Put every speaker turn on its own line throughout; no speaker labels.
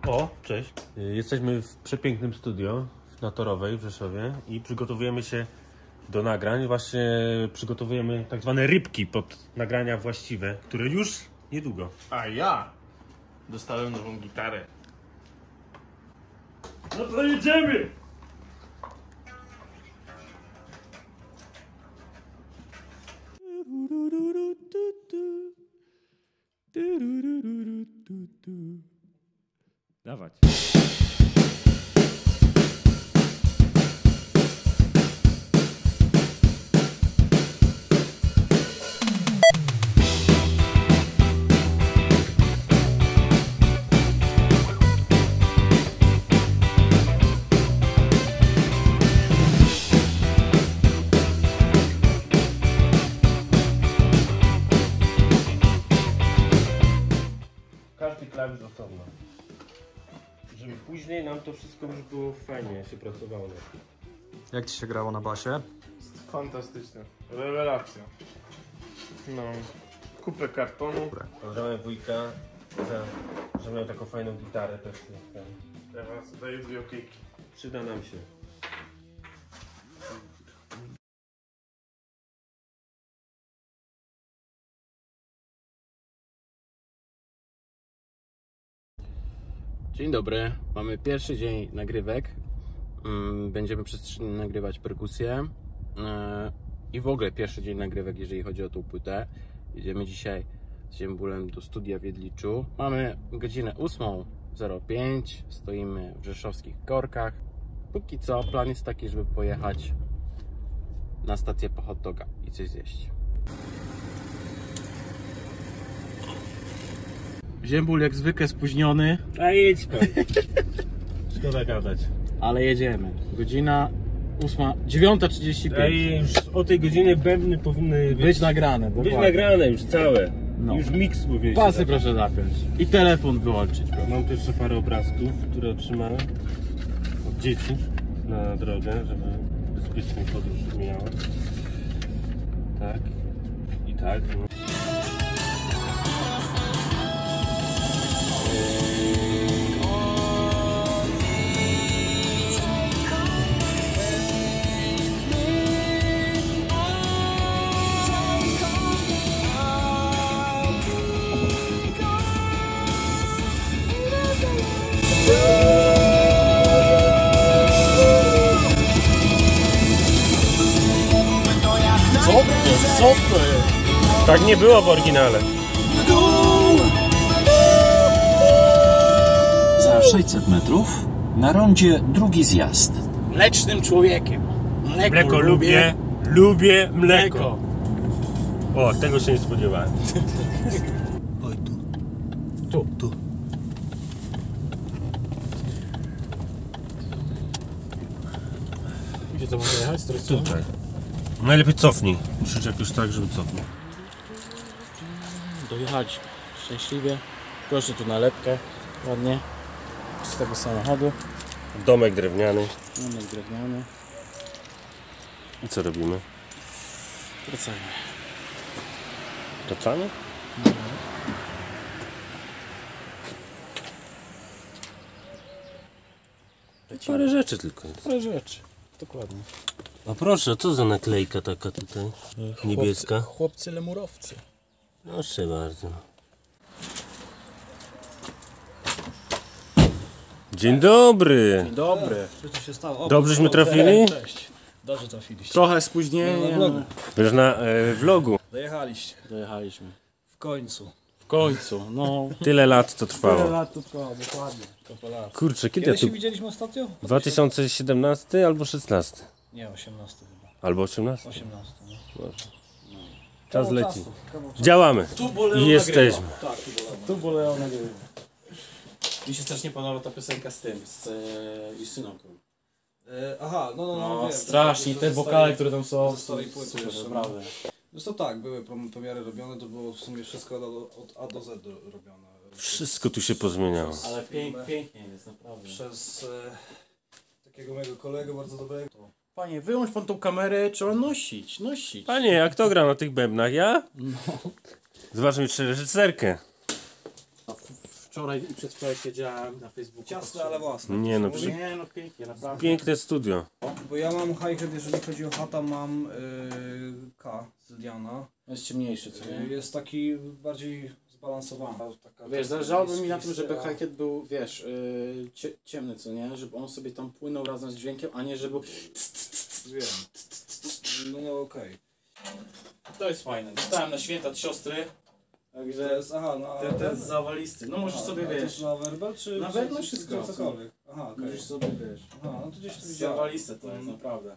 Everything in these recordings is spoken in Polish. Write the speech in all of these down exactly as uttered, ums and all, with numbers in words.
O, cześć. Jesteśmy w przepięknym studio na Torowej w Rzeszowie i przygotowujemy się do nagrań. Właśnie przygotowujemy tak zwane rybki pod nagrania właściwe, które już niedługo.
A ja dostałem nową gitarę.
No to jedziemy! Dawać. Każdy klawisz osobno. Żeby później nam to wszystko już było fajnie się pracowało.
Jak ci się grało na basie?
Fantastyczne. Rewelacja. No. Kupę kartonu.
Pozdrawiam wujka, za, że miał taką fajną gitarę też.
Teraz daję dwie okejki.
Przyda nam się.
Dzień dobry, mamy pierwszy dzień nagrywek. Będziemy przez trzy dni nagrywać perkusję i w ogóle pierwszy dzień nagrywek, jeżeli chodzi o tą płytę. Jedziemy dzisiaj z Ziembulem do studia w Jedliczu. Mamy godzinę ósmą zero pięć, stoimy w rzeszowskich korkach. Póki co plan jest taki, żeby pojechać na stację po hot doga i coś zjeść. Ziembul jak zwykle spóźniony.
A jedź pan. Szkoda gadać.
Ale jedziemy. Godzina ósma, dziewiąta trzydzieści pięć.
Ej, już o tej godzinie bębny powinny być,
Być nagrane.
być
dokładnie.
nagrane już całe.
No.
Już miks mówię.
Pasy proszę zapiąć. I telefon wyłączyć.
Mam tu jeszcze parę obrazków, które otrzymałem od dzieci na drogę, żeby bezpiecznie podróż miała. Tak. I tak. No.
Co to? Co to jest?
Tak nie było w oryginale.
Za sześćset metrów na rondzie drugi zjazd.
Mlecznym człowiekiem. Mleko,
Mleko lubię, lubię mleko. O, tego się nie spodziewałem.
Oj, tu. Tu. Tu. Gdzie to może jechać?
Tutaj. Najlepiej cofnij. Krzycz jakoś tak, żeby cofnął.
Dojechaliśmy szczęśliwie. Proszę tu nalepkę. Ładnie. Z tego samochodu.
Domek drewniany.
Mamy drewniany.
I co robimy?
Wracajmy.
Wracamy? Parę rzeczy tylko jest.
Parę rzeczy. Dokładnie.
A proszę, co za naklejka taka tutaj? Niebieska.
Chłopcy, chłopcy lemurowcy.
Proszę bardzo. Dzień dobry.
Dzień dobry.
Co tu się stało? O,
Dobrześmy trafili?
Cześć. Dobrze trafiliście.
Trochę spóźnienia.
Na vlogu.
Wiesz, na e, vlogu.
Dojechaliście.
Dojechaliśmy.
W końcu.
W końcu, no.
Tyle lat to
Tyle
trwało.
lat to trwało, dokładnie.
Kopę lat.
Kurczę, kiedy
Kiedy
ja
się
tu...
widzieliśmy ostatnio?
dwa tysiące siedemnasty albo szesnasty?
Nie, osiemnasty chyba.
Albo osiemnasty.
osiemnasty, no.
Czas
Kawał
leci.
czasu, kawał czasu.
Działamy.
Tu boleo
I jesteśmy.
Tak, tu bolałem.
Tu boleo nagrywa. Mi się strasznie podoba ta piosenka z tym, z e, Justynąką.
E, aha, no, no, no,
No,
wiem.
strasznie,
To
te
ze
wokale,
starej-
które tam są,
ze starej płyty
super,
jeszcze, no.
naprawdę.
Zresztą tak, były prom- premiery robione, to było w sumie wszystko od, od A do Z do, robione.
Wszystko tu się pozmieniało.
Ale pięk, pięknie jest, naprawdę.
Przez e, takiego mojego kolegę bardzo dobrego.
Panie, wyłącz pan tą kamerę, trzeba nosić, nosić.
Panie, jak to gra na tych bębnach? Ja? No. Zobaczmy jeszcze reżyserkę.
wczoraj i przedwczoraj siedziałem na Facebooku.
Ciasne, ale własne.
Nie no, przy...
Nie no, pięknie, naprawdę.
piękne studio.
Bo ja mam hi-hat, jeżeli chodzi o hata, mam yy, K z Diana.
Jest ciemniejszy, co nie?
Jest taki bardziej zbalansowany. Taka
Wiesz,
taka
zależałoby mi na tym,
jest-
żeby
jest-
hi-hat był, wiesz, yy, cie, ciemny, co nie? Żeby on sobie tam płynął razem z dźwiękiem, a nie żeby...
Wiem. No, no okej.
To jest fajne. Dostałem na święta od siostry.
To
Także
jest, aha, no a...
ten, ten z zawalisty. No możesz
Aha,
sobie,
a to
wiesz,
jest na werbel, czy...
Na
czy-
werbel
czy-
wszystko.
czy cokolwiek? Aha, okej.
możesz sobie, wiesz.
Aha, no to gdzieś tu widziałem.
Zawaliste to jest,
Mm.
naprawdę.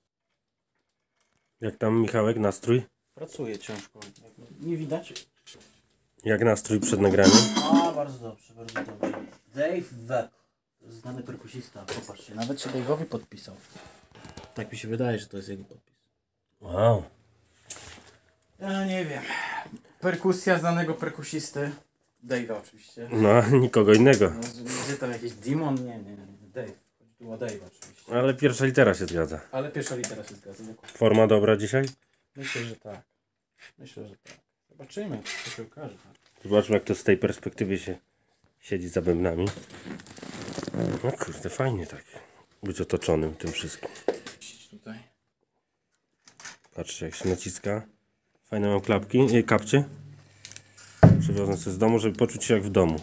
Jak tam, Michałek, nastrój?
Pracuję ciężko. Nie widać?
Jak nastrój przed nagraniem?
A, bardzo dobrze, bardzo dobrze. Dave Weck, znany perkusista, popatrzcie, nawet się Dave'owi podpisał. Tak mi się wydaje, że to jest jego podpis.
Wow.
Ja nie wiem. Perkusja znanego perkusisty. Dave'a oczywiście.
No, nikogo innego.
No, gdzie tam jakiś Demon? Nie, nie, nie. Dave. Chodzi tu o Dave'a oczywiście.
Ale pierwsza litera się zgadza.
Ale pierwsza litera się zgadza. dokładnie.
Forma dobra dzisiaj?
Myślę, że tak. Myślę, że tak. Zobaczymy, co się okaże. Tak?
Zobaczmy, jak to z tej perspektywy się siedzi za bębnami. No kurde, fajnie tak. Być otoczonym tym wszystkim.
Siedź tutaj.
Patrzcie, jak się naciska. Fajne mam klapki, e, kapcie. Przywiozłem sobie z domu, żeby poczuć się jak w domu.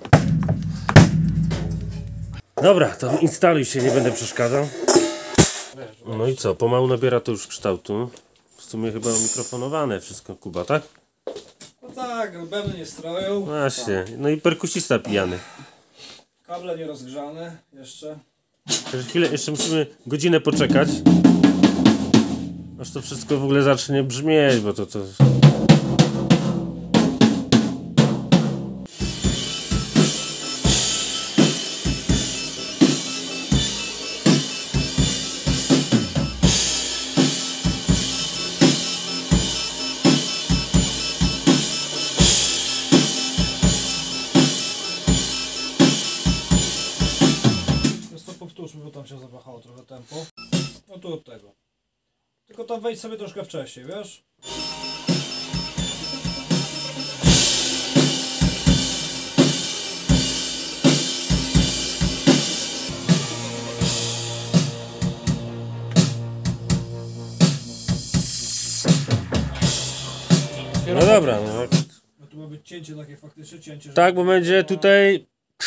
Dobra, to instaluj się, nie będę przeszkadzał. No i co, pomału nabiera to już kształtu. W sumie chyba mikrofonowane wszystko, Kuba, tak?
No tak, bębny nie stroją,
Właśnie, no i perkusista pijany.
kable nie rozgrzane jeszcze.
Jeszcze chwilę, jeszcze musimy godzinę poczekać. Aż to wszystko w ogóle zacznie brzmieć, bo to to...
Więc to powtórzmy, bo tam się zawahało trochę tempo. No tu od tego. Tylko tam wejdź sobie troszkę wcześniej, wiesz?
No dobra, no.
No tu ma być cięcie takie faktycznie cięcie. żeby-
Tak, bo będzie tutaj...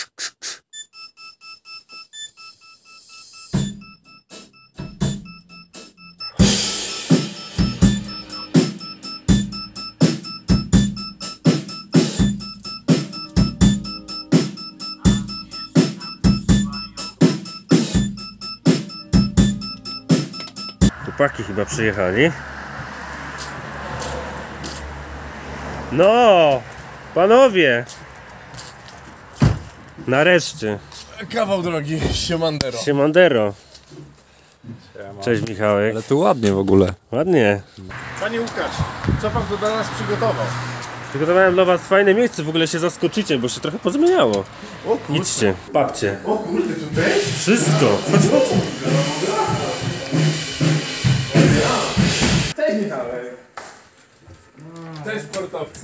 Chłopaki chyba przyjechali. No, panowie! Nareszcie.
Kawał drogi, siemandero.
Siemandero. Cześć Michałek.
Ale tu ładnie w ogóle.
Ładnie.
Panie Łukasz, co pan tu dla nas przygotował?
Przygotowałem dla was fajne miejsce, w ogóle się zaskoczycie, bo się trochę pozmieniało.
O kurde.
Idźcie, patrzcie.
O kurde, tutaj?
Wszystko.
Cześć Michałek. Cześć sportowcy.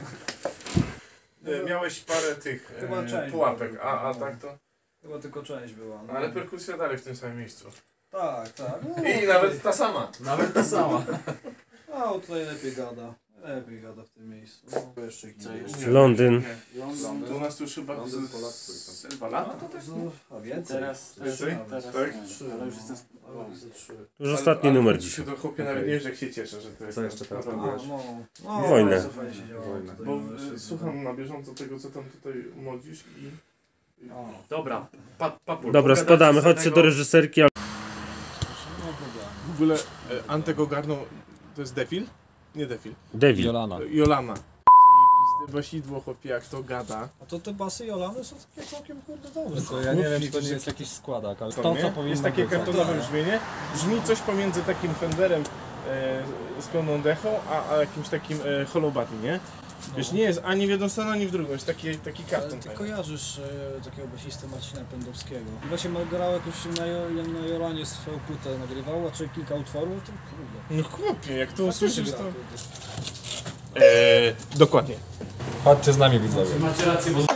E, Miałeś parę tych
Chyba
e,
część
pułapek,
była.
a, a tak to?
Chyba tylko część była. No.
Ale perkusja dalej w tym samym miejscu.
Tak, tak. No,
I nawet ta sama.
Nawet ta sama.
A tutaj lepiej gada. Lepiej gada w tym miejscu. No, jeszcze ich nie
Co
było.
jeszcze?
Londyn.
Londyn. To u nas tu już chyba z, z dwa lata.
No, to no, a więcej.
Teraz,
Więcej?
teraz,
Tak?
nie, ale już jestem...
Nawet ze trzy.
To już ostatni numer
dzisiaj.
dzisiaj.
To chłopie nawet nie wiesz, jak się cieszę, że to jest.
Co jeszcze teraz
A,
naprawdę.
no, no,
Wojnę.
bardzo fajnie się działo
Wojnę.
tutaj,
Bo
no, jeszcze
e, słucham na bieżąco tego, co tam tutaj modzisz i...
O,
Dobra, pa, papul.
Dobra, spadamy, chodźcie do reżyserki. ale-
no problemu.
W ogóle e, Antek ogarnął, to jest Defil? Nie Defil.
Devil.
Jolana.
E, Jolana. Zajebiste basidło, chłopie, jak to gada.
A to te basy Jolany są takie całkiem kurde dobre.
To ja nie wiem, czy to nie jest jakiś składak, ale to,
To,
co
nie?
powinno
Jest takie
być.
kartonowe brzmienie. Brzmi coś pomiędzy takim Fenderem e, z pełną dechą, a, a jakimś takim e, hollow body, nie? Wiesz, nie jest ani w jedną stronę, ani w drugą, jest taki, taki
Ale
karton.
ty
fajny.
kojarzysz e, takiego basistę Marcina Pędowskiego. I właśnie ma- grał jakoś na, Jo- na Jolanie swoją płytę nagrywał, a czy kilka utworów, to kurde.
No chłopie, jak to
Faktycznie
usłyszysz,
gra,
to...
kurde.
E, dokładnie.
Chodźcie z nami widzowie.
Macie rację, bo